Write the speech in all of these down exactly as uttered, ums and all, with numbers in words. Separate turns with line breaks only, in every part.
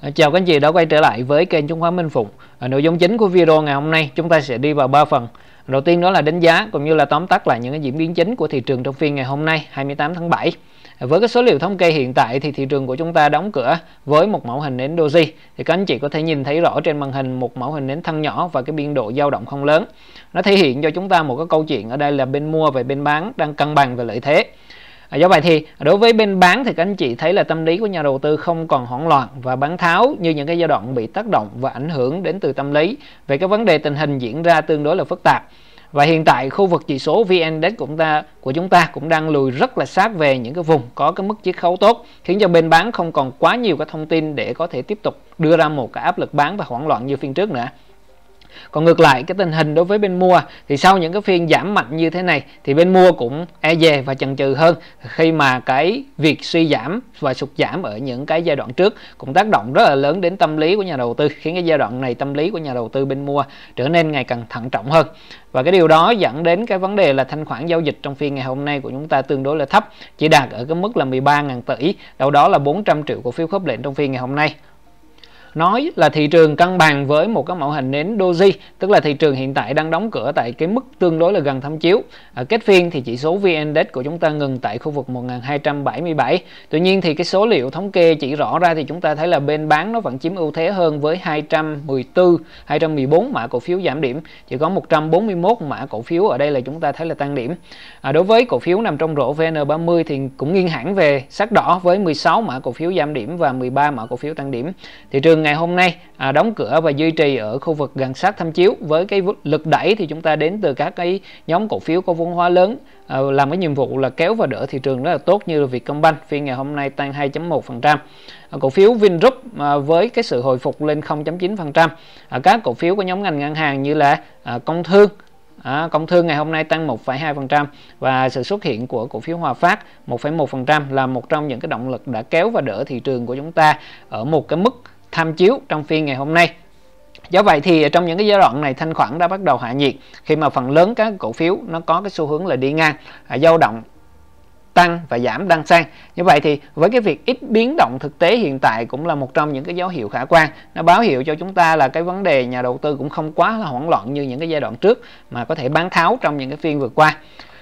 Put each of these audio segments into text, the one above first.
À, chào các anh chị đã quay trở lại với kênh chứng khoán Minh Phụng. À, nội dung chính của video ngày hôm nay chúng ta sẽ đi vào ba phần. Đầu tiên đó là đánh giá cũng như là tóm tắt lại những cái diễn biến chính của thị trường trong phiên ngày hôm nay hai mươi tám tháng bảy. À, với cái số liệu thống kê hiện tại thì thị trường của chúng ta đóng cửa với một mẫu hình nến doji. Thì các anh chị có thể nhìn thấy rõ trên màn hình một mẫu hình nến thân nhỏ và cái biên độ dao động không lớn. Nó thể hiện cho chúng ta một cái câu chuyện ở đây là bên mua và bên bán đang cân bằng về lợi thế. À, do vậy thì đối với bên bán thì các anh chị thấy là tâm lý của nhà đầu tư không còn hoảng loạn và bán tháo như những cái giai đoạn bị tác động và ảnh hưởng đến từ tâm lý về cái vấn đề tình hình diễn ra tương đối là phức tạp. Và hiện tại khu vực chỉ số vê en Index của chúng ta của chúng ta cũng đang lùi rất là sát về những cái vùng có cái mức chiết khấu tốt, khiến cho bên bán không còn quá nhiều cái thông tin để có thể tiếp tục đưa ra một cái áp lực bán và hoảng loạn như phiên trước nữa. Còn ngược lại cái tình hình đối với bên mua thì sau những cái phiên giảm mạnh như thế này thì bên mua cũng e dè và chần chừ hơn, khi mà cái việc suy giảm và sụt giảm ở những cái giai đoạn trước cũng tác động rất là lớn đến tâm lý của nhà đầu tư, khiến cái giai đoạn này tâm lý của nhà đầu tư bên mua trở nên ngày càng thận trọng hơn. Và cái điều đó dẫn đến cái vấn đề là thanh khoản giao dịch trong phiên ngày hôm nay của chúng ta tương đối là thấp, chỉ đạt ở cái mức là mười ba nghìn tỷ, đâu đó là bốn trăm triệu cổ phiếu khớp lệnh trong phiên ngày hôm nay. Nói là thị trường cân bằng với một cái mẫu hình nến doji, tức là thị trường hiện tại đang đóng cửa tại cái mức tương đối là gần tham chiếu. À, kết phiên thì chỉ số vê en Index của chúng ta ngừng tại khu vực một nghìn hai trăm bảy mươi bảy. Tuy nhiên thì cái số liệu thống kê chỉ rõ ra thì chúng ta thấy là bên bán nó vẫn chiếm ưu thế hơn với hai trăm mười tư, hai trăm mười bốn mã cổ phiếu giảm điểm, chỉ có một trăm bốn mươi mốt mã cổ phiếu ở đây là chúng ta thấy là tăng điểm. À, đối với cổ phiếu nằm trong rổ vê en ba mươi thì cũng nghiêng hẳn về sắc đỏ với mười sáu mã cổ phiếu giảm điểm và mười ba mã cổ phiếu tăng điểm. Thị trường ngày hôm nay à, đóng cửa và duy trì ở khu vực gần sát tham chiếu, với cái lực đẩy thì chúng ta đến từ các cái nhóm cổ phiếu có vốn hóa lớn à, làm cái nhiệm vụ là kéo và đỡ thị trường rất là tốt, như là Vietcombank phiên ngày hôm nay tăng hai phẩy một phần trăm, à, cổ phiếu Vingroup à, với cái sự hồi phục lên không phẩy chín phần trăm, à, các cổ phiếu của nhóm ngành ngân hàng như là à, Công Thương À, Công Thương ngày hôm nay tăng một phẩy hai phần trăm và sự xuất hiện của cổ phiếu Hòa Phát một phẩy một phần trăm là một trong những cái động lực đã kéo và đỡ thị trường của chúng ta ở một cái mức tham chiếu trong phiên ngày hôm nay. Do vậy thì trong những cái giai đoạn này thanh khoản đã bắt đầu hạ nhiệt, khi mà phần lớn các cổ phiếu nó có cái xu hướng là đi ngang, à, dao động tăng và giảm đan xen. Như vậy thì với cái việc ít biến động thực tế hiện tại cũng là một trong những cái dấu hiệu khả quan, nó báo hiệu cho chúng ta là cái vấn đề nhà đầu tư cũng không quá là hoảng loạn như những cái giai đoạn trước, mà có thể bán tháo trong những cái phiên vừa qua.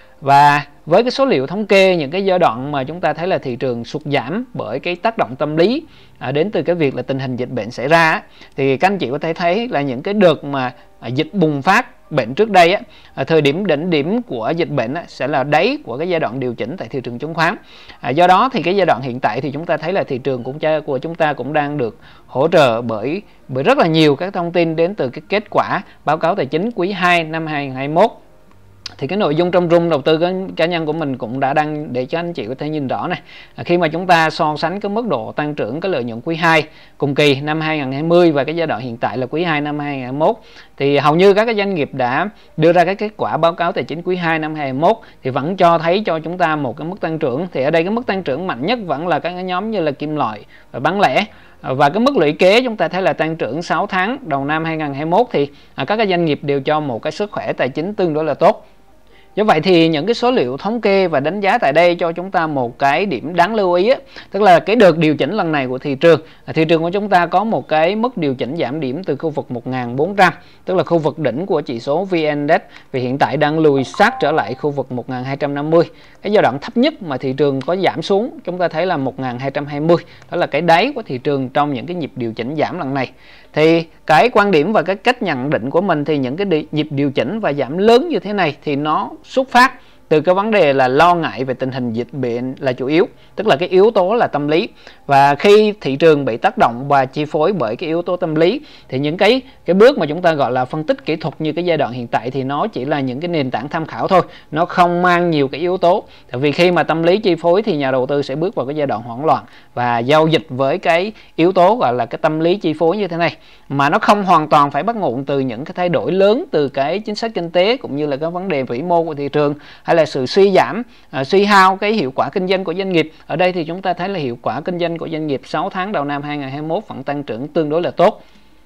Và với cái số liệu thống kê những cái giai đoạn mà chúng ta thấy là thị trường sụt giảm bởi cái tác động tâm lý à, đến từ cái việc là tình hình dịch bệnh xảy ra á, thì các anh chị có thể thấy là những cái đợt mà à, dịch bùng phát bệnh trước đây á, à, thời điểm đỉnh điểm của dịch bệnh á, sẽ là đáy của cái giai đoạn điều chỉnh tại thị trường chứng khoán. À, do đó thì cái giai đoạn hiện tại thì chúng ta thấy là thị trường cũng của chúng ta cũng đang được hỗ trợ bởi bởi rất là nhiều các thông tin đến từ cái kết quả báo cáo tài chính quý hai năm hai nghìn không trăm hai mươi mốt. Thì cái nội dung trong room đầu tư cá nhân của mình cũng đã đăng để cho anh chị có thể nhìn rõ này. À, khi mà chúng ta so sánh cái mức độ tăng trưởng cái lợi nhuận quý hai cùng kỳ năm hai nghìn không trăm hai mươi và cái giai đoạn hiện tại là quý hai năm hai nghìn không trăm hai mươi mốt, thì hầu như các cái doanh nghiệp đã đưa ra cái kết quả báo cáo tài chính quý hai năm hai nghìn không trăm hai mươi mốt thì vẫn cho thấy cho chúng ta một cái mức tăng trưởng. Thì ở đây cái mức tăng trưởng mạnh nhất vẫn là các cái nhóm như là kim loại và bán lẻ. Và cái mức lũy kế chúng ta thấy là tăng trưởng sáu tháng đầu năm hai nghìn không trăm hai mươi mốt thì à, các cái doanh nghiệp đều cho một cái sức khỏe tài chính tương đối là tốt. Do vậy thì những cái số liệu thống kê và đánh giá tại đây cho chúng ta một cái điểm đáng lưu ý á, tức là cái đợt điều chỉnh lần này của thị trường, thị trường của chúng ta có một cái mức điều chỉnh giảm điểm từ khu vực một nghìn bốn trăm, tức là khu vực đỉnh của chỉ số vê en Index, vì hiện tại đang lùi sát trở lại khu vực một nghìn hai trăm năm mươi. Cái giai đoạn thấp nhất mà thị trường có giảm xuống chúng ta thấy là một nghìn hai trăm hai mươi, đó là cái đáy của thị trường trong những cái nhịp điều chỉnh giảm lần này. Thì cái quan điểm và cái cách nhận định của mình thì những cái nhịp điều chỉnh và giảm lớn như thế này thì nó xuất phát từ cái vấn đề là lo ngại về tình hình dịch bệnh là chủ yếu, tức là cái yếu tố là tâm lý. Và khi thị trường bị tác động và chi phối bởi cái yếu tố tâm lý thì những cái cái bước mà chúng ta gọi là phân tích kỹ thuật như cái giai đoạn hiện tại thì nó chỉ là những cái nền tảng tham khảo thôi, nó không mang nhiều cái yếu tố. Tại vì khi mà tâm lý chi phối thì nhà đầu tư sẽ bước vào cái giai đoạn hoảng loạn và giao dịch với cái yếu tố gọi là cái tâm lý chi phối như thế này, mà nó không hoàn toàn phải bắt nguồn từ những cái thay đổi lớn từ cái chính sách kinh tế cũng như là các vấn đề vĩ mô của thị trường, hay là sự suy giảm, à, suy hao cái hiệu quả kinh doanh của doanh nghiệp. Ở đây thì chúng ta thấy là hiệu quả kinh doanh của doanh nghiệp sáu tháng đầu năm hai nghìn không trăm hai mươi mốt vẫn tăng trưởng tương đối là tốt.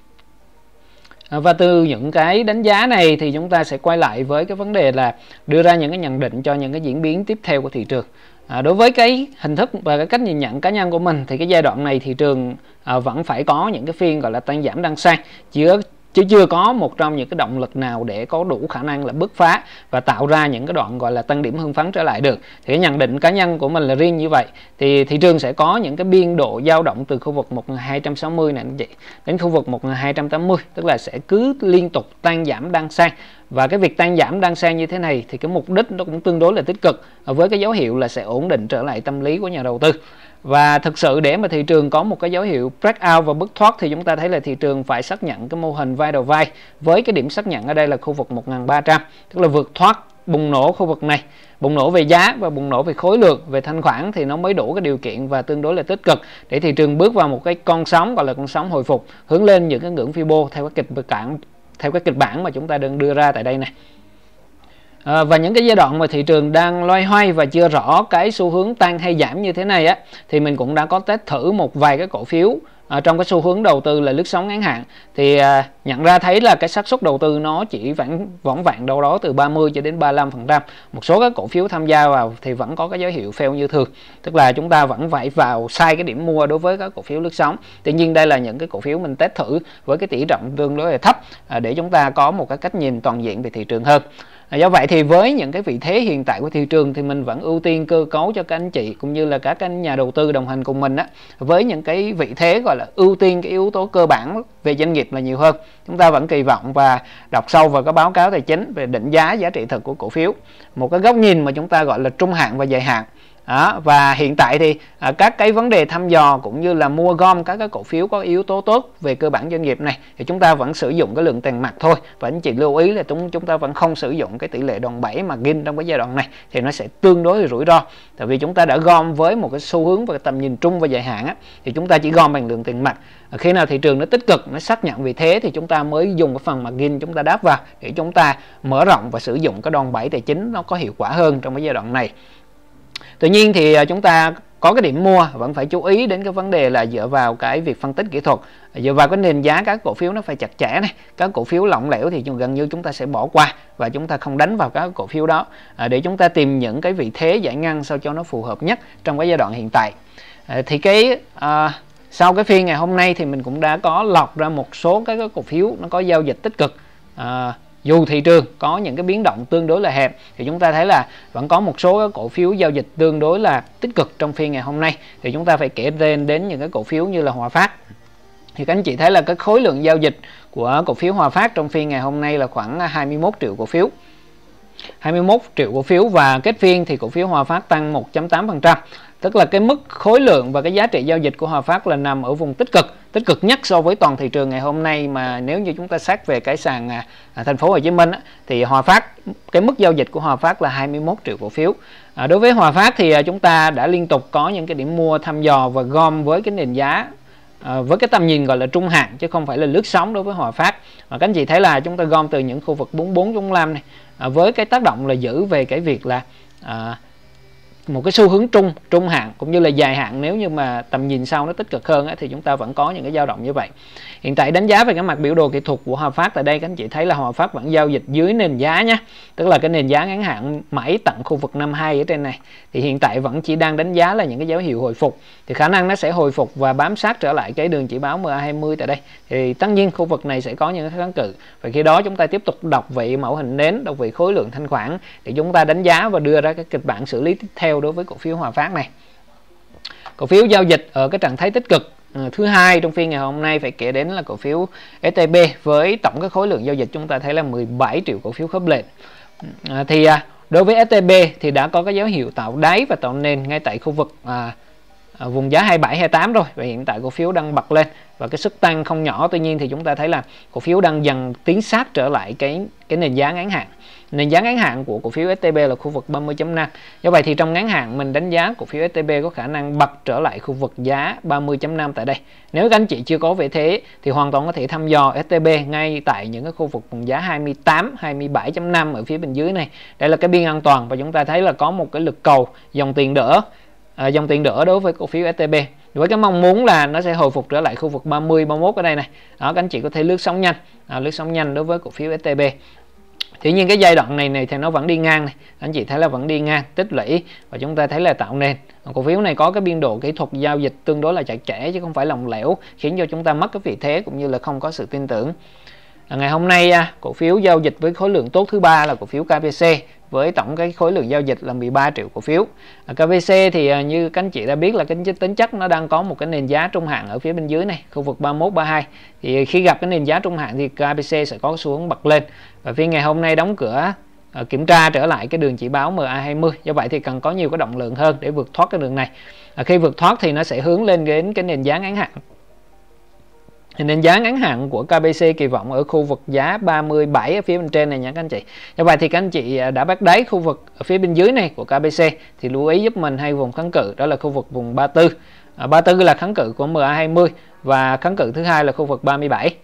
À, và từ những cái đánh giá này thì chúng ta sẽ quay lại với cái vấn đề là đưa ra những cái nhận định cho những cái diễn biến tiếp theo của thị trường. À, đối với cái hình thức và cái cách nhìn nhận cá nhân của mình thì cái giai đoạn này thị trường à, vẫn phải có những cái phiên gọi là tăng giảm đan xen, chứ chứ chưa có một trong những cái động lực nào để có đủ khả năng là bứt phá và tạo ra những cái đoạn gọi là tăng điểm hưng phấn trở lại được. Thì cái nhận định cá nhân của mình là riêng như vậy. Thì thị trường sẽ có những cái biên độ dao động từ khu vực một nghìn hai trăm sáu mươi này anh chị đến khu vực một nghìn hai trăm tám mươi, tức là sẽ cứ liên tục tăng giảm đan xen. Và cái việc tăng giảm đan xen như thế này thì cái mục đích nó cũng tương đối là tích cực, với cái dấu hiệu là sẽ ổn định trở lại tâm lý của nhà đầu tư. Và thực sự để mà thị trường có một cái dấu hiệu breakout và bứt thoát thì chúng ta thấy là thị trường phải xác nhận cái mô hình vai đầu vai, với cái điểm xác nhận ở đây là khu vực một nghìn ba trăm, tức là vượt thoát bùng nổ khu vực này, bùng nổ về giá và bùng nổ về khối lượng, về thanh khoản thì nó mới đủ cái điều kiện và tương đối là tích cực để thị trường bước vào một cái con sóng gọi là con sóng hồi phục hướng lên những cái ngưỡng Fibo theo cái kịch bản theo cái kịch bản mà chúng ta đang đưa ra tại đây này. À, và những cái giai đoạn mà thị trường đang loay hoay và chưa rõ cái xu hướng tăng hay giảm như thế này á, thì mình cũng đã có test thử một vài cái cổ phiếu à, trong cái xu hướng đầu tư là lướt sóng ngắn hạn, thì à, nhận ra thấy là cái xác suất đầu tư nó chỉ vẫn võng vẹn đâu đó từ ba mươi cho đến ba mươi lăm phần trăm. Một số các cổ phiếu tham gia vào thì vẫn có cái dấu hiệu fail như thường, tức là chúng ta vẫn phải vào sai cái điểm mua đối với các cổ phiếu lướt sóng. Tuy nhiên đây là những cái cổ phiếu mình test thử với cái tỷ trọng tương đối là thấp à, để chúng ta có một cái cách nhìn toàn diện về thị trường hơn. À, do vậy thì với những cái vị thế hiện tại của thị trường thì mình vẫn ưu tiên cơ cấu cho các anh chị cũng như là các anh nhà đầu tư đồng hành cùng mình á, với những cái vị thế gọi là ưu tiên cái yếu tố cơ bản về doanh nghiệp là nhiều hơn. Chúng ta vẫn kỳ vọng và đọc sâu vào các báo cáo tài chính về định giá giá trị thực của cổ phiếu, một cái góc nhìn mà chúng ta gọi là trung hạn và dài hạn. Đó, và hiện tại thì à, các cái vấn đề thăm dò cũng như là mua gom các cái cổ phiếu có yếu tố tốt về cơ bản doanh nghiệp này thì chúng ta vẫn sử dụng cái lượng tiền mặt thôi. Và anh chị lưu ý là chúng chúng ta vẫn không sử dụng cái tỷ lệ đòn bẩy mà gin trong cái giai đoạn này, thì nó sẽ tương đối là rủi ro. Tại vì chúng ta đã gom với một cái xu hướng và tầm nhìn trung và dài hạn á, thì chúng ta chỉ gom bằng lượng tiền mặt. À, khi nào thị trường nó tích cực, nó xác nhận vị thế thì chúng ta mới dùng cái phần margin chúng ta đáp vào để chúng ta mở rộng và sử dụng cái đòn bẩy tài chính nó có hiệu quả hơn trong cái giai đoạn này. Tuy nhiên thì chúng ta có cái điểm mua vẫn phải chú ý đến cái vấn đề là dựa vào cái việc phân tích kỹ thuật, dựa vào cái nền giá các cổ phiếu nó phải chặt chẽ này, các cổ phiếu lỏng lẻo thì gần như chúng ta sẽ bỏ qua và chúng ta không đánh vào các cổ phiếu đó à, để chúng ta tìm những cái vị thế giải ngân sao cho nó phù hợp nhất trong cái giai đoạn hiện tại. À, thì cái à, sau cái phiên ngày hôm nay thì mình cũng đã có lọc ra một số các cổ phiếu nó có giao dịch tích cực. À, dù thị trường có những cái biến động tương đối là hẹp thì chúng ta thấy là vẫn có một số các cổ phiếu giao dịch tương đối là tích cực trong phiên ngày hôm nay. Thì chúng ta phải kể tên đến những cái cổ phiếu như là Hòa Phát. Thì các anh chị thấy là cái khối lượng giao dịch của cổ phiếu Hòa Phát trong phiên ngày hôm nay là khoảng hai mươi mốt triệu cổ phiếu. hai mươi mốt triệu cổ phiếu và kết phiên thì cổ phiếu Hòa Phát tăng một phẩy tám phần trăm. Tức là cái mức khối lượng và cái giá trị giao dịch của Hòa Phát là nằm ở vùng tích cực, tích cực nhất so với toàn thị trường ngày hôm nay. Mà nếu như chúng ta xét về cái sàn à, à, thành phố Hồ Chí Minh á, thì Hòa Phát, cái mức giao dịch của Hòa Phát là hai mươi mốt triệu cổ phiếu. À, đối với Hòa Phát thì à, chúng ta đã liên tục có những cái điểm mua thăm dò và gom với cái nền giá à, với cái tầm nhìn gọi là trung hạn chứ không phải là lướt sóng đối với Hòa Phát. Mà các anh chị thấy là chúng ta gom từ những khu vực bốn mươi bốn, bốn mươi lăm này à, với cái tác động là giữ về cái việc là à, một cái xu hướng trung trung hạn cũng như là dài hạn. Nếu như mà tầm nhìn sau nó tích cực hơn ấy, thì chúng ta vẫn có những cái dao động như vậy. Hiện tại đánh giá về cái mặt biểu đồ kỹ thuật của Hòa Phát tại đây các anh chị thấy là Hòa Phát vẫn giao dịch dưới nền giá nhé, tức là cái nền giá ngắn hạn mãi tận khu vực năm mươi hai ở trên này thì hiện tại vẫn chỉ đang đánh giá là những cái dấu hiệu hồi phục, thì khả năng nó sẽ hồi phục và bám sát trở lại cái đường chỉ báo em a hai mươi tại đây. Thì tất nhiên khu vực này sẽ có những cái kháng cự, và khi đó chúng ta tiếp tục đọc vị mẫu hình nến, đọc vị khối lượng thanh khoản để chúng ta đánh giá và đưa ra cái kịch bản xử lý tiếp theo đối với cổ phiếu Hòa Phát này. Cổ phiếu giao dịch ở cái trạng thái tích cực thứ hai trong phiên ngày hôm nay phải kể đến là cổ phiếu ét tê bê, với tổng cái khối lượng giao dịch chúng ta thấy là mười bảy triệu cổ phiếu khớp lệnh. À, thì à, đối với ét tê bê thì đã có cái dấu hiệu tạo đáy và tạo nền ngay tại khu vực à, à, vùng giá hai mươi bảy, hai mươi tám rồi, và hiện tại cổ phiếu đang bật lên và cái sức tăng không nhỏ. Tuy nhiên thì chúng ta thấy là cổ phiếu đang dần tiến sát trở lại cái cái nền giá ngắn hạn. Nền giá ngắn hạn của cổ phiếu ét tê bê là khu vực ba mươi chấm năm. Do vậy thì trong ngắn hạn mình đánh giá cổ phiếu ét tê bê có khả năng bật trở lại khu vực giá ba mươi chấm năm tại đây. Nếu các anh chị chưa có vị thế thì hoàn toàn có thể thăm dò ét tê bê ngay tại những cái khu vực vùng giá hai mươi tám, hai mươi bảy chấm năm ở phía bên dưới này. Đây là cái biên an toàn và chúng ta thấy là có một cái lực cầu dòng tiền đỡ, à, dòng tiền đỡ đối với cổ phiếu ét tê bê. Với cái mong muốn là nó sẽ hồi phục trở lại khu vực ba mươi, ba mươi mốt ở đây này. Đó, các anh chị có thể lướt sóng nhanh, à, lướt sóng nhanh đối với cổ phiếu ét tê bê. Tuy nhiên cái giai đoạn này này thì nó vẫn đi ngang này, anh chị thấy là vẫn đi ngang tích lũy và chúng ta thấy là tạo nền. Cổ phiếu này có cái biên độ kỹ thuật giao dịch tương đối là chặt chẽ chứ không phải lỏng lẻo, khiến cho chúng ta mất cái vị thế cũng như là không có sự tin tưởng. Ngày hôm nay cổ phiếu giao dịch với khối lượng tốt thứ ba là cổ phiếu ca pê xê với tổng cái khối lượng giao dịch là mười ba triệu cổ phiếu. ca pê xê thì như các anh chị đã biết là cái tính chất nó đang có một cái nền giá trung hạn ở phía bên dưới này, khu vực ba mươi mốt ba mươi hai. Thì khi gặp cái nền giá trung hạn thì ca pê xê sẽ có xu hướng bật lên. Và phiên ngày hôm nay đóng cửa kiểm tra trở lại cái đường chỉ báo em a hai mươi, do vậy thì cần có nhiều cái động lượng hơn để vượt thoát cái đường này. Khi vượt thoát thì nó sẽ hướng lên đến cái nền giá ngắn hạn. Nền giá ngắn hạn của ca pê xê kỳ vọng ở khu vực giá ba mươi bảy ở phía bên trên này nha các anh chị. Như vậy thì các anh chị đã bắt đáy khu vực ở phía bên dưới này của ca pê xê thì lưu ý giúp mình hai vùng kháng cự, đó là khu vực vùng ba mươi tư. À, ba mươi tư là kháng cự của em a hai mươi và kháng cự thứ hai là khu vực ba mươi bảy.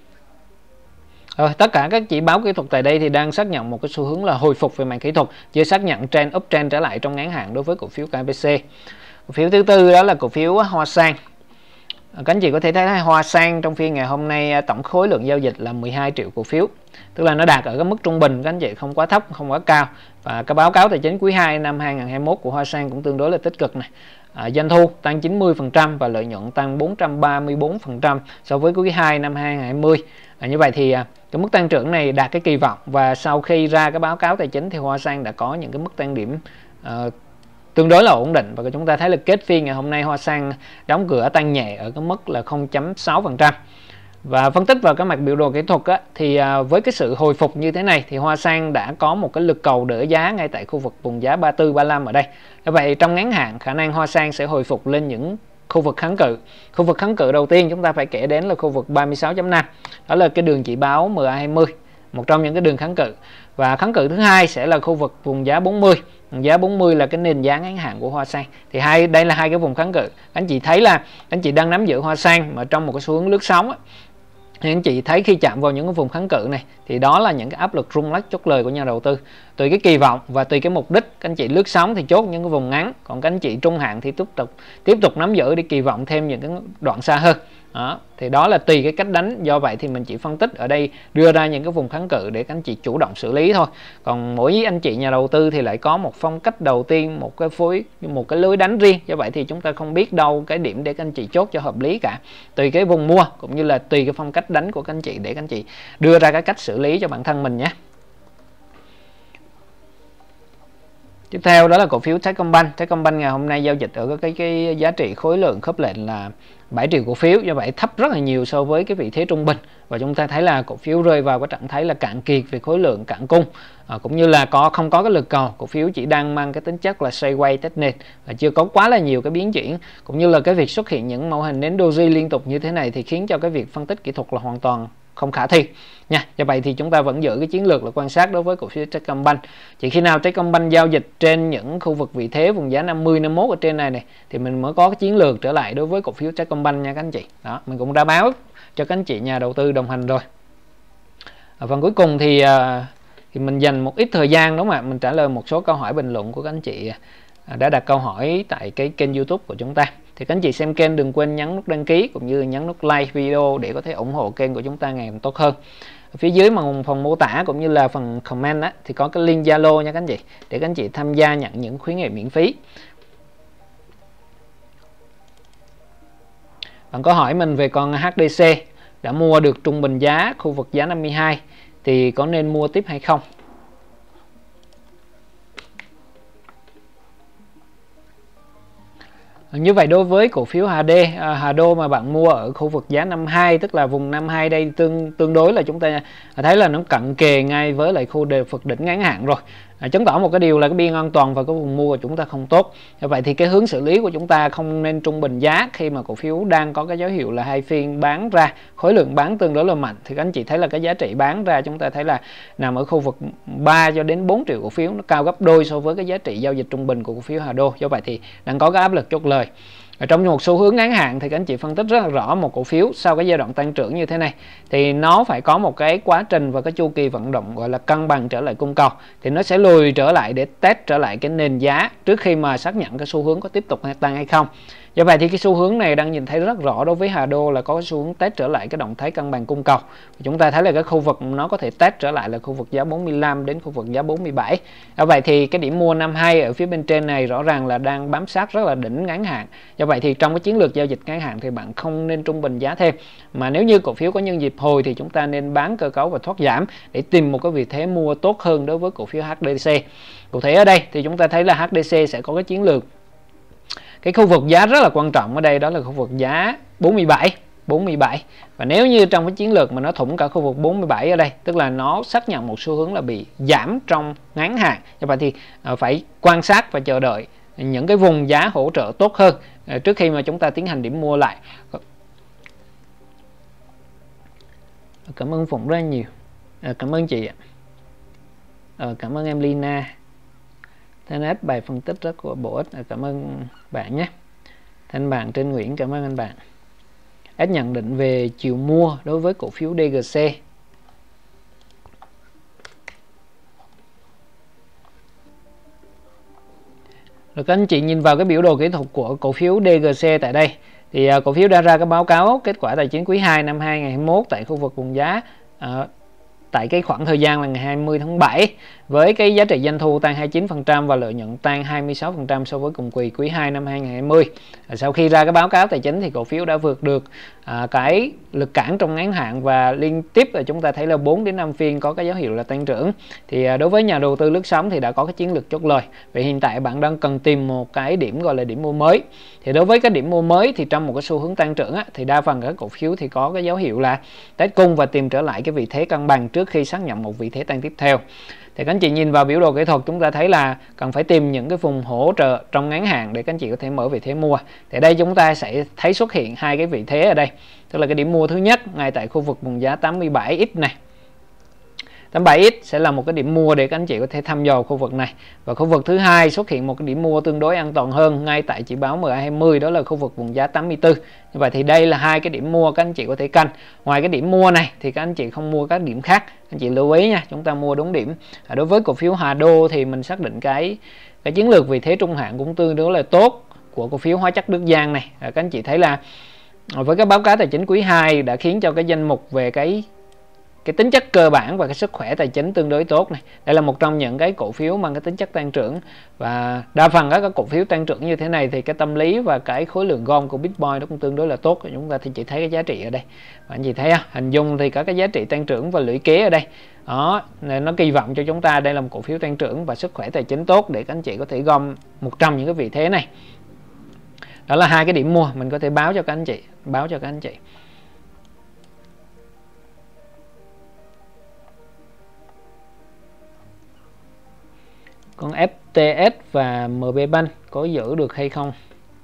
Rồi, tất cả các chỉ báo kỹ thuật tại đây thì đang xác nhận một cái xu hướng là hồi phục về mặt kỹ thuật, chưa xác nhận trend uptrend trở lại trong ngắn hạn đối với cổ phiếu ca pê xê. Cổ phiếu thứ tư đó là cổ phiếu Hoa Sang. Các anh chị có thể thấy Hoa Sang trong phiên ngày hôm nay tổng khối lượng giao dịch là mười hai triệu cổ phiếu, tức là nó đạt ở cái mức trung bình, các anh chị, không quá thấp không quá cao. Và cái báo cáo tài chính quý hai năm hai nghìn không trăm hai mươi mốt của Hoa Sang cũng tương đối là tích cực này. À, doanh thu tăng chín mươi phần trăm và lợi nhuận tăng bốn trăm ba mươi tư phần trăm so với quý hai năm hai nghìn không trăm hai mươi. À, như vậy thì à, cái mức tăng trưởng này đạt cái kỳ vọng, và sau khi ra cái báo cáo tài chính thì Hoa Sang đã có những cái mức tăng điểm à, tương đối là ổn định. Và chúng ta thấy là kết phiên ngày hôm nay Hoa Sang đóng cửa tăng nhẹ ở cái mức là không phẩy sáu phần trăm. Và phân tích vào cái mặt biểu đồ kỹ thuật á, thì à, với cái sự hồi phục như thế này thì Hoa Sang đã có một cái lực cầu đỡ giá ngay tại khu vực vùng giá ba mươi tư ba mươi lăm ở đây. Như vậy trong ngắn hạn khả năng Hoa Sang sẽ hồi phục lên những khu vực kháng cự. Khu vực kháng cự đầu tiên chúng ta phải kể đến là khu vực ba mươi sáu chấm năm, đó là cái đường chỉ báo em a hai mươi, một trong những cái đường kháng cự. Và kháng cự thứ hai sẽ là khu vực vùng giá bốn mươi. Vùng giá bốn mươi là cái nền giá ngắn hạn của Hoa Sang. Thì hai đây là hai cái vùng kháng cự. Anh chị thấy là anh chị đang nắm giữ Hoa Sang mà trong một cái xu hướng lướt sóng á, thì anh chị thấy khi chạm vào những cái vùng kháng cự này thì đó là những cái áp lực rung lắc chốt lời của nhà đầu tư. Tùy cái kỳ vọng và tùy cái mục đích, các anh chị lướt sóng thì chốt những cái vùng ngắn, còn các anh chị trung hạn thì tiếp tục tiếp tục nắm giữ để kỳ vọng thêm những cái đoạn xa hơn. Đó, thì đó là tùy cái cách đánh, do vậy thì mình chỉ phân tích ở đây đưa ra những cái vùng kháng cự để các anh chị chủ động xử lý thôi. Còn mỗi anh chị nhà đầu tư thì lại có một phong cách đầu tiên, một cái phối một cái lối đánh riêng, do vậy thì chúng ta không biết đâu cái điểm để các anh chị chốt cho hợp lý cả. Tùy cái vùng mua cũng như là tùy cái phong cách đánh của các anh chị để các anh chị đưa ra cái cách xử lý cho bản thân mình nhé. Tiếp theo đó là cổ phiếu Techcombank. Techcombank ngày hôm nay giao dịch ở cái cái giá trị khối lượng khớp lệnh là bảy triệu cổ phiếu, do vậy thấp rất là nhiều so với cái vị thế trung bình. Và chúng ta thấy là cổ phiếu rơi vào cái trạng thái là cạn kiệt về khối lượng, cạn cung, à, cũng như là có không có cái lực cầu. Cổ phiếu chỉ đang mang cái tính chất là xoay quay test nền và chưa có quá là nhiều cái biến chuyển, cũng như là cái việc xuất hiện những mẫu hình nến doji liên tục như thế này thì khiến cho cái việc phân tích kỹ thuật là hoàn toàn không khả thi nha. Do vậy thì chúng ta vẫn giữ cái chiến lược là quan sát đối với cổ phiếu Techcombank. Chỉ khi nào Techcombank giao dịch trên những khu vực vị thế vùng giá năm mươi, năm mươi mốt ở trên này này thì mình mới có cái chiến lược trở lại đối với cổ phiếu Techcombank nha các anh chị. Đó, mình cũng đã báo cho các anh chị nhà đầu tư đồng hành rồi. Ở phần cuối cùng thì thì mình dành một ít thời gian đúng không ạ? Mình trả lời một số câu hỏi bình luận của các anh chị đã đặt câu hỏi tại cái kênh YouTube của chúng ta. Thì các anh chị xem kênh đừng quên nhấn nút đăng ký cũng như nhấn nút like video để có thể ủng hộ kênh của chúng ta ngày càng tốt hơn. Ở phía dưới mà phần mô tả cũng như là phần comment á, thì có cái link Zalo nha các anh chị, để các anh chị tham gia nhận những khuyến nghị miễn phí. Bạn có hỏi mình về con hát đê xê đã mua được trung bình giá khu vực giá năm mươi hai thì có nên mua tiếp hay không? Như vậy đối với cổ phiếu hát đê, à, Hà Đô mà bạn mua ở khu vực giá năm mươi hai, tức là vùng năm mươi hai đây tương tương đối là chúng ta thấy là nó cận kề ngay với lại khu đề Phật đỉnh ngắn hạn rồi. À, chứng tỏ một cái điều là cái biên an toàn và cái vùng mua của chúng ta không tốt. Như vậy thì cái hướng xử lý của chúng ta không nên trung bình giá khi mà cổ phiếu đang có cái dấu hiệu là hai phiên bán ra, khối lượng bán tương đối là mạnh. Thì các anh chị thấy là cái giá trị bán ra chúng ta thấy là nằm ở khu vực ba cho đến bốn triệu cổ phiếu, nó cao gấp đôi so với cái giá trị giao dịch trung bình của cổ phiếu Hà Đô. Do vậy thì đang có cái áp lực chốt lời. Ở trong một xu hướng ngắn hạn thì các anh chị phân tích rất là rõ một cổ phiếu sau cái giai đoạn tăng trưởng như thế này thì nó phải có một cái quá trình và cái chu kỳ vận động gọi là cân bằng trở lại cung cầu, thì nó sẽ lùi trở lại để test trở lại cái nền giá trước khi mà xác nhận cái xu hướng có tiếp tục tăng hay không. Do vậy thì cái xu hướng này đang nhìn thấy rất rõ đối với Hà Đô là có cái xu hướng test trở lại cái động thái cân bằng cung cầu. Chúng ta thấy là cái khu vực nó có thể test trở lại là khu vực giá bốn mươi lăm đến khu vực giá bốn mươi bảy. Do vậy thì cái điểm mua năm mươi hai ở phía bên trên này rõ ràng là đang bám sát rất là đỉnh ngắn hạn. Do vậy thì trong cái chiến lược giao dịch ngắn hạn thì bạn không nên trung bình giá thêm, mà nếu như cổ phiếu có nhân dịp hồi thì chúng ta nên bán cơ cấu và thoát giảm để tìm một cái vị thế mua tốt hơn đối với cổ phiếu hát đê xê. Cụ thể ở đây thì chúng ta thấy là hát đê xê sẽ có cái chiến lược, cái khu vực giá rất là quan trọng ở đây đó là khu vực giá bốn mươi bảy. bốn mươi bảy. Và nếu như trong cái chiến lược mà nó thủng cả khu vực bốn mươi bảy ở đây, tức là nó xác nhận một xu hướng là bị giảm trong ngắn hạn. Như vậy thì phải quan sát và chờ đợi những cái vùng giá hỗ trợ tốt hơn trước khi mà chúng ta tiến hành điểm mua lại. Cảm ơn Phụng rất nhiều. À, cảm ơn chị ạ. À, cảm ơn em Lina. Thanh ép bài phân tích rất là bổ ích. À, cảm ơn bạn nhé. Thanh bạn Trên Nguyễn, cảm ơn anh bạn. S nhận định về chiều mua đối với cổ phiếu đê giê xê. Rồi các anh chị nhìn vào cái biểu đồ kỹ thuật của cổ phiếu đê giê xê tại đây. Thì uh, cổ phiếu đã ra cái báo cáo kết quả tài chính quý hai năm hai nghìn không trăm hai mươi mốt tại khu vực vùng giá uh, tại cái khoảng thời gian là ngày hai mươi tháng bảy, với cái giá trị doanh thu tăng hai mươi chín phần trăm và lợi nhuận tăng hai mươi sáu phần trăm so với cùng kỳ quý hai năm hai nghìn không trăm hai mươi. Sau khi ra cái báo cáo tài chính thì cổ phiếu đã vượt được à, cái lực cản trong ngắn hạn và liên tiếp là chúng ta thấy là bốn đến năm phiên có cái dấu hiệu là tăng trưởng. Thì à, đối với nhà đầu tư lướt sóng thì đã có cái chiến lược chốt lời. Vậy hiện tại bạn đang cần tìm một cái điểm gọi là điểm mua mới. Thì đối với cái điểm mua mới thì trong một cái xu hướng tăng trưởng á, thì đa phần các cổ phiếu thì có cái dấu hiệu là test cung và tìm trở lại cái vị thế cân bằng trước khi xác nhận một vị thế tăng tiếp theo. Thì các anh chị nhìn vào biểu đồ kỹ thuật chúng ta thấy là cần phải tìm những cái vùng hỗ trợ trong ngắn hạn để các anh chị có thể mở vị thế mua. Thì đây chúng ta sẽ thấy xuất hiện hai cái vị thế ở đây. Tức là cái điểm mua thứ nhất ngay tại khu vực vùng giá tám mươi bảy x này. tám mươi bảy x sẽ là một cái điểm mua để các anh chị có thể thăm dò khu vực này. Và khu vực thứ hai xuất hiện một cái điểm mua tương đối an toàn hơn ngay tại chỉ báo em a hai mươi, đó là khu vực vùng giá tám mươi tư. Như vậy thì đây là hai cái điểm mua các anh chị có thể canh. Ngoài cái điểm mua này thì các anh chị không mua các điểm khác. Anh chị lưu ý nha, chúng ta mua đúng điểm. À, đối với cổ phiếu Hà Đô thì mình xác định cái cái chiến lược vị thế trung hạn cũng tương đối là tốt của cổ phiếu hóa chất Đức Giang này. À, các anh chị thấy là với cái báo cáo tài chính quý hai đã khiến cho cái danh mục về cái cái tính chất cơ bản và cái sức khỏe tài chính tương đối tốt này. Đây là một trong những cái cổ phiếu mang cái tính chất tăng trưởng, và đa phần các cổ phiếu tăng trưởng như thế này thì cái tâm lý và cái khối lượng gom của Bitcoin nó cũng tương đối là tốt. Chúng ta thì chỉ thấy cái giá trị ở đây, và anh chị thấy à, hình dung thì có cái giá trị tăng trưởng và lũy kế ở đây đó, nên nó kỳ vọng cho chúng ta đây là một cổ phiếu tăng trưởng và sức khỏe tài chính tốt để các anh chị có thể gom một trong những cái vị thế này. Đó là hai cái điểm mua mình có thể báo cho các anh chị, báo cho các anh chị. Còn ép tê ét và em bê Bank có giữ được hay không?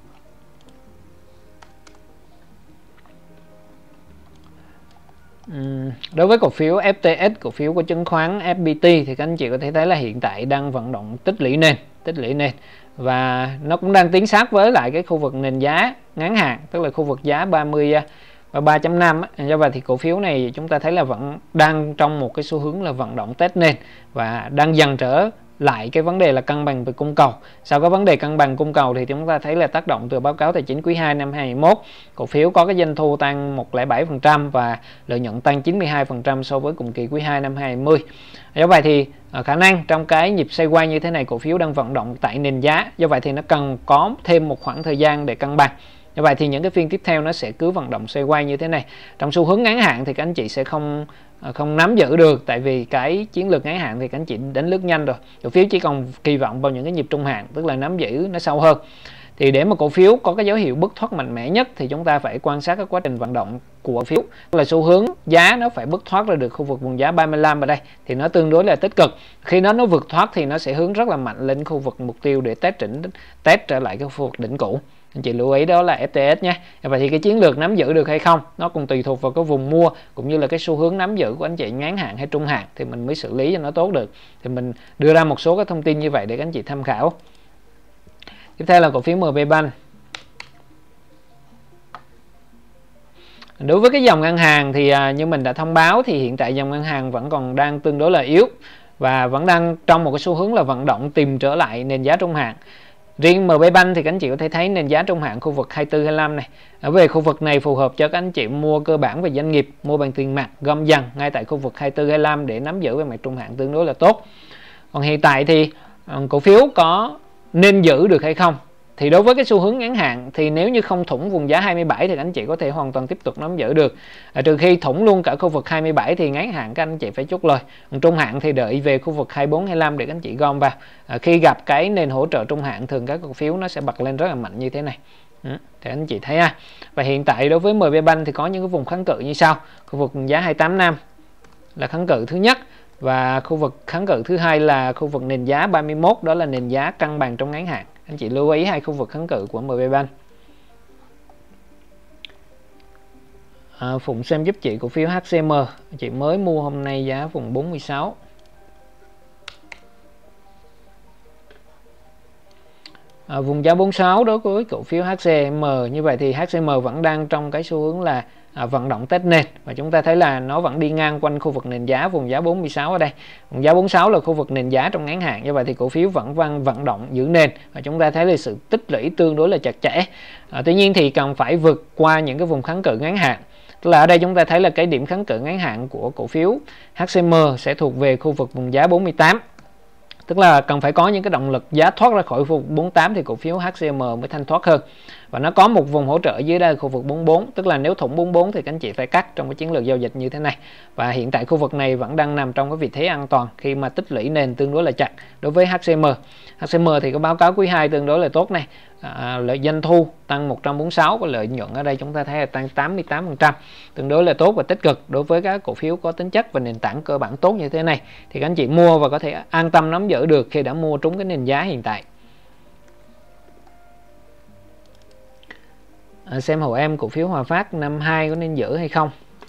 Uhm, đối với cổ phiếu ép tê ét, cổ phiếu của chứng khoán ép pê tê thì các anh chị có thể thấy là hiện tại đang vận động tích lũy nền, tích lũy nền và nó cũng đang tiến sát với lại cái khu vực nền giá ngắn hạn, tức là khu vực giá ba mươi và ba chấm năm. Do vậy thì cổ phiếu này chúng ta thấy là vẫn đang trong một cái xu hướng là vận động test nền và đang dần trở lại cái vấn đề là cân bằng về cung cầu. Sau cái vấn đề cân bằng cung cầu thì chúng ta thấy là tác động từ báo cáo tài chính quý hai năm hai nghìn không trăm hai mươi mốt, cổ phiếu có cái doanh thu tăng một trăm lẻ bảy phần trăm và lợi nhuận tăng chín mươi hai phần trăm so với cùng kỳ quý hai năm hai nghìn không trăm hai mươi. Do vậy thì khả năng trong cái nhịp xoay quay như thế này cổ phiếu đang vận động tại nền giá, do vậy thì nó cần có thêm một khoảng thời gian để cân bằng. Như vậy thì những cái phiên tiếp theo nó sẽ cứ vận động xoay quay như thế này. Trong xu hướng ngắn hạn thì các anh chị sẽ không không nắm giữ được, tại vì cái chiến lược ngắn hạn thì các anh chị đánh lướt nhanh rồi. Cổ phiếu chỉ còn kỳ vọng vào những cái nhịp trung hạn, tức là nắm giữ nó sâu hơn. Thì để mà cổ phiếu có cái dấu hiệu bứt thoát mạnh mẽ nhất thì chúng ta phải quan sát cái quá trình vận động của cổ phiếu, tức là xu hướng giá nó phải bứt thoát ra được khu vực vùng giá ba mươi lăm ở đây thì nó tương đối là tích cực. Khi nó nó vượt thoát thì nó sẽ hướng rất là mạnh lên khu vực mục tiêu để test đỉnh, test trở lại cái khu vực đỉnh cũ. Anh chị lưu ý đó là ép tê ét nhé. Vậy thì cái chiến lược nắm giữ được hay không nó cũng tùy thuộc vào cái vùng mua cũng như là cái xu hướng nắm giữ của anh chị ngắn hạn hay trung hạn thì mình mới xử lý cho nó tốt được. Thì mình đưa ra một số cái thông tin như vậy để các anh chị tham khảo. Tiếp theo là cổ phiếu em bê Bank. Đối với cái dòng ngân hàng thì như mình đã thông báo thì hiện tại dòng ngân hàng vẫn còn đang tương đối là yếu và vẫn đang trong một cái xu hướng là vận động tìm trở lại nền giá trung hạn. Riêng em bê Bank thì các anh chị có thể thấy nền giá trung hạn khu vực hai mươi tư hai mươi lăm này. Ở về khu vực này phù hợp cho các anh chị mua cơ bản về doanh nghiệp, mua bằng tiền mặt, gom dần ngay tại khu vực hai mươi tư hai mươi lăm để nắm giữ về mặt trung hạn tương đối là tốt. Còn hiện tại thì cổ phiếu có nên giữ được hay không? Thì đối với cái xu hướng ngắn hạn thì nếu như không thủng vùng giá hai mươi bảy thì các anh chị có thể hoàn toàn tiếp tục nắm giữ được. À, trừ khi thủng luôn cả khu vực hai mươi bảy thì ngắn hạn các anh chị phải chốt lời. Còn trung hạn thì đợi về khu vực hai mươi bốn hai mươi lăm để các anh chị gom vào. À, khi gặp cái nền hỗ trợ trung hạn thường các cổ phiếu nó sẽ bật lên rất là mạnh như thế này. Ừ, thì anh chị thấy ha. Và hiện tại đối với em bê Bank thì có những cái vùng kháng cự như sau. Khu vực giá hai mươi tám năm là kháng cự thứ nhất. Và khu vực kháng cự thứ hai là khu vực nền giá ba mươi mốt, đó là nền giá cân bằng trong ngắn hạn. Anh chị lưu ý hai khu vực kháng cự của em bê Bank. À, Phụng xem giúp chị cổ phiếu hát xê em, chị mới mua hôm nay giá vùng bốn mươi sáu. À, vùng giá bốn mươi sáu đối với cổ phiếu hát xê em, như vậy thì hát xê em vẫn đang trong cái xu hướng là à, vận động test nền, và chúng ta thấy là nó vẫn đi ngang quanh khu vực nền giá vùng giá bốn mươi sáu ở đây. Vùng giá bốn mươi sáu là khu vực nền giá trong ngắn hạn, như vậy thì cổ phiếu vẫn vẫn vận động giữ nền, và chúng ta thấy là sự tích lũy tương đối là chặt chẽ. À, tuy nhiên thì cần phải vượt qua những cái vùng kháng cự ngắn hạn. Tức là ở đây chúng ta thấy là cái điểm kháng cự ngắn hạn của cổ phiếu hát xê em sẽ thuộc về khu vực vùng giá bốn mươi tám. Tức là cần phải có những cái động lực giá thoát ra khỏi khu vực bốn mươi tám thì cổ phiếu hát xê em mới thanh thoát hơn. Và nó có một vùng hỗ trợ dưới đây khu vực bốn mươi bốn, tức là nếu thủng bốn mươi bốn thì các anh chị phải cắt trong cái chiến lược giao dịch như thế này. Và hiện tại khu vực này vẫn đang nằm trong cái vị thế an toàn khi mà tích lũy nền tương đối là chặt đối với hát xê em. hát xê em thì có báo cáo quý hai tương đối là tốt này. À, lợi doanh thu tăng một trăm bốn mươi sáu, và lợi nhuận ở đây chúng ta thấy là tăng tám mươi tám phần trăm, tương đối là tốt và tích cực đối với các cổ phiếu có tính chất và nền tảng cơ bản tốt như thế này. Thì các anh chị mua và có thể an tâm nắm giữ được khi đã mua trúng cái nền giá hiện tại. À, xem hộ em cổ phiếu Hòa Phát năm hai có nên giữ hay không?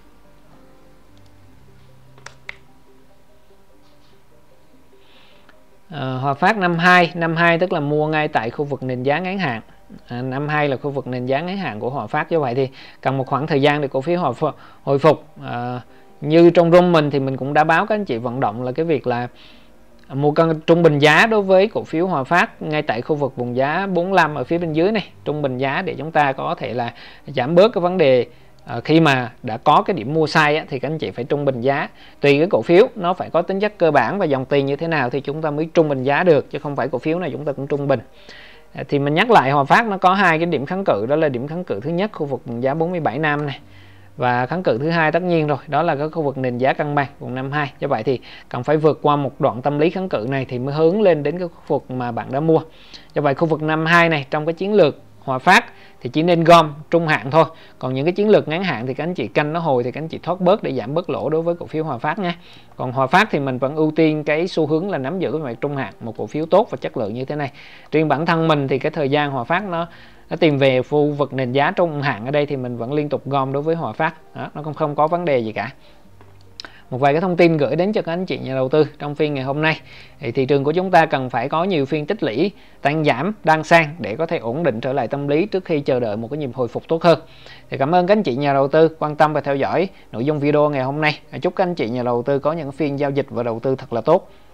À, Hòa Phát năm hai, năm hai tức là mua ngay tại khu vực nền giá ngắn hạn. À, năm hai là khu vực nền giá ngắn hạn của Hòa Phát, như vậy thì cần một khoảng thời gian để cổ phiếu hồi phục. Hồi phục. À, như trong room mình thì mình cũng đã báo các anh chị vận động là cái việc là mua cân trung bình giá đối với cổ phiếu Hòa Phát ngay tại khu vực vùng giá bốn mươi lăm ở phía bên dưới này, trung bình giá để chúng ta có thể là giảm bớt cái vấn đề à, khi mà đã có cái điểm mua sai á, thì các anh chị phải trung bình giá. Tùy cái cổ phiếu nó phải có tính chất cơ bản và dòng tiền như thế nào thì chúng ta mới trung bình giá được, chứ không phải cổ phiếu này chúng ta cũng trung bình. À, thì mình nhắc lại Hòa Phát nó có hai cái điểm kháng cự, đó là điểm kháng cự thứ nhất khu vực vùng giá bốn mươi bảy năm này, và kháng cự thứ hai tất nhiên rồi, đó là cái khu vực nền giá cân bằng vùng năm hai. Như vậy thì cần phải vượt qua một đoạn tâm lý kháng cự này thì mới hướng lên đến cái khu vực mà bạn đã mua. Như vậy khu vực năm hai này trong cái chiến lược Hòa Phát thì chỉ nên gom trung hạn thôi. Còn những cái chiến lược ngắn hạn thì các anh chị canh nó hồi thì các anh chị thoát bớt để giảm bớt lỗ đối với cổ phiếu Hòa Phát nha. Còn Hòa Phát thì mình vẫn ưu tiên cái xu hướng là nắm giữ cái mặt trung hạn, một cổ phiếu tốt và chất lượng như thế này. Riêng bản thân mình thì cái thời gian Hòa Phát nó nó tìm về khu vực nền giá trung hạn ở đây thì mình vẫn liên tục gom đối với Hòa Phát. Đó, nó không không có vấn đề gì cả. Một vài cái thông tin gửi đến cho các anh chị nhà đầu tư trong phiên ngày hôm nay. Thì thị trường của chúng ta cần phải có nhiều phiên tích lũy, tăng giảm, đan sang để có thể ổn định trở lại tâm lý trước khi chờ đợi một cái nhịp hồi phục tốt hơn. Thì cảm ơn các anh chị nhà đầu tư quan tâm và theo dõi nội dung video ngày hôm nay. Chúc các anh chị nhà đầu tư có những phiên giao dịch và đầu tư thật là tốt.